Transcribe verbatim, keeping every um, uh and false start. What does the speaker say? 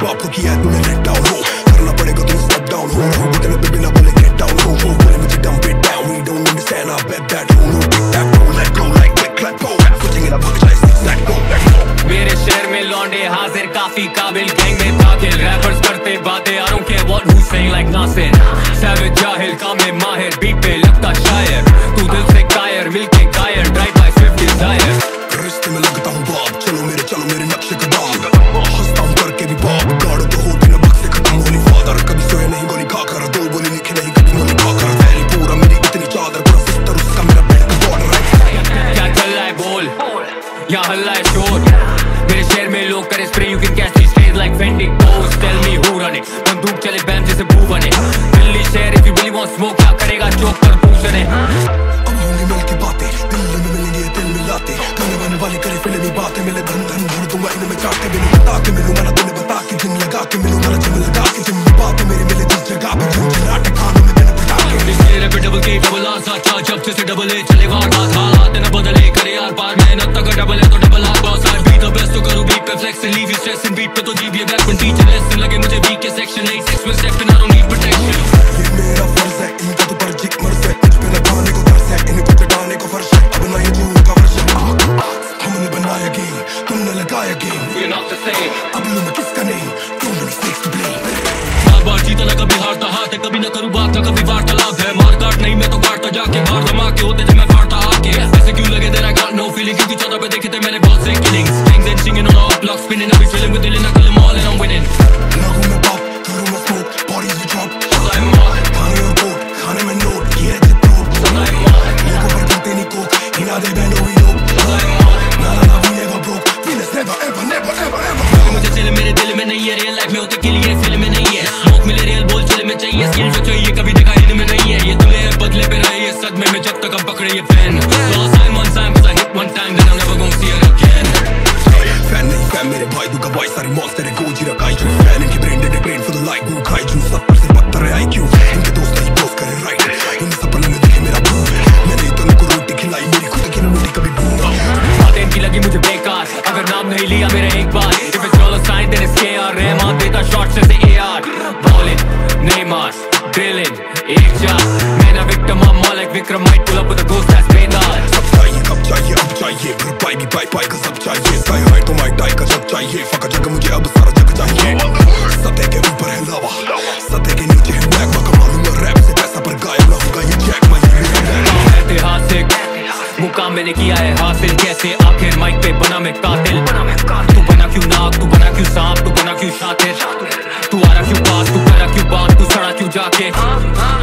बाप को किया तूने लेट डाउन हो, करना पड़ेगा तुम स्टेप डाउन हो, बटन पे बिना बोले गेट डाउन हो, हो बोले मुझे dump it down, we don't understand I bet that हो, no tic tac toe, let go like click clap go, सोचेंगे ना भाग जाए six that go that go। मेरे शहर में लौंडे हाजिर काफी काबिल, गैंग में दाखिल, रैपर्स करते बातें, I don't care what who's saying like Nasir, savage जाहिल काम में माहिर, बीट पे लगता शायर, तू दिल से कायर, मिलके कायर, ड्राइव बाय स्विफ्ट डिजायर। रिश्ते में लगता हूँ बाप, चलो मेरे चलो मेरे नक्शे कदम, हंसता हूँ करके भी बाप, गाड़ो तो होती न बक से खत्म होली फादर, कभी सोया नहीं गोली खाकर, दो बोली लिखे नहीं कभी मोली खाकर, फैली पूरा मेरी इतनी चादर, पूरा सिस्टर उसका मेरा बेड का बॉर्डर है। क्या चल रहा है बोल, यहाँ हल्ला है शोर, मेरे शहर में लोग करे spray, you can catch these strays like Fendi Ghost, tell me who run it, बंदूक चले बैम जैसे बू बने, दिल्ली शहर if you really want smoke, क्या करेगा चौक पर पूछने। अब होंगी मिलके बातें, दिल्ली में मिलेंगे दिल मिलाते, गाने वाने वाले करे फिल्मी बातें, मिले धन धन भर दूंगा इनमें चाहते, बिनु बता के मिलूंगा ना तुम्हें बता के, जिम लगा के मिलूंगा ना जिम लगा के, जिम बातें मेरी मिले जिस जगह पे, जिम चिल्लाटे खानों में बिना बता के, इसलिए पे डबल के डबल आर साचा, जब से डबल ए चले वारदात, हालात न बदले, करे यार पार, मेहनत तक डबल है तो double R, boss I be the best तो करूं बीट पे flex, leave you stress in beat पे तो जीव ये बैक वन टीचर लेसन, लगे मुझे वीक के सेक्शन एट सिक्स में step in I don't need protection, ये मेरा फर्ज है इनका तो पर जिक मर्ज है, मुझ पे लगाने को तरस है, इनको चटाने को फर्श है, अब ना ये जो का वर्ष है, हमने बनाया गेम, तुमने लगाया game, we're not the same, अब लूं मैं किसका नहीं, too many mistakes to blame, बार बार जीता ना कभी हारता हाथ है, कभी ना करूं बात ना कभी वार्तालाप है, मार काट नहीं मैं तो काटता जाके, बाहर धमाके होते जब मैं फाड़ता आके, ऐसे क्यों लगे there I got no feeling, क्योंकि चौदह पे देखे थे मैंने बहुत से killings, gangs and singing on all blocks, spinning every film with दिल ना kill them all and I'm winning, लगूं मैं pop, करूं मैं smoke, bodies you drop, Saza-E-Maut, खाने और कोट, खाने में नोट, ये है जिप Saza-E-Maut, लोगों पर गिनते नहीं कोक, हिना दे बैंडो we know, Saza-E-Maut, ना ना ना we never broke, Venus never ever never ever ever, मुझे चले मेरे दिल में नहीं है, रियल लाइफ में होते के लिए फिल्म में नहीं है, स्मोक मिले रियल बोल चले में चाहिए, स्किल जो चाहिए कभी देखा इनमें नहीं है, ये तुले बदले पे रहे, ये सदमे में जब तक हम पकड़े ये fan, lost time on time cause I hit one time then I'm never gonna see it again, fan नहीं फैन मेरे भाई दूंगा भाई सारी मॉन्स्टर है गोजी रखाई जू, फैन इनके brain dead brain for the like वो खाई जू, सत्तर से बदतर है आईक्यू, इनके दोस्त नहीं पोस्ट करे राइट, इन सपनों में देखे मेरा भूत, मैंने तो उनको रोटी खिलाई, मेरी खुद की रोटी कभी भूल, बातें इनकी लगी मुझे बेकार, अगर नाम नहीं लिया मेरा एक बार, if it's all a sign then it's K R, Rahman देता शॉट्स जैसे A R, ballin, Neymar, drilling, एक जा, मैं ना victim I'm more like Vikram, might pull up with a ghost that's बेदार, सब चाहिए कब चाहिए अब चाहिए, भरपाई भी पाई पाई का सब चाहिए, स्काई हाई तो माई टाई का जब चाहिए, फका जग मुझे अब सारा जग चाहिए, सतह के ऊपर है लावा, सतह के नीचे है मैग्मा, कमा लूंगा रैप से पैसा पर गायब ना होगा ये जैक माई ऐतिहासिक मुकाम मैंने किया है हासिल, कैसे आखिर माइक पे बना मैं कातिल, तू बना क्यों नाक, तू बना क्यों सांप, तू बना क्यों शातिर, तू आ रहा क्यों पास, तू करा क्यों बात, तू सड़ा क्यों जाके,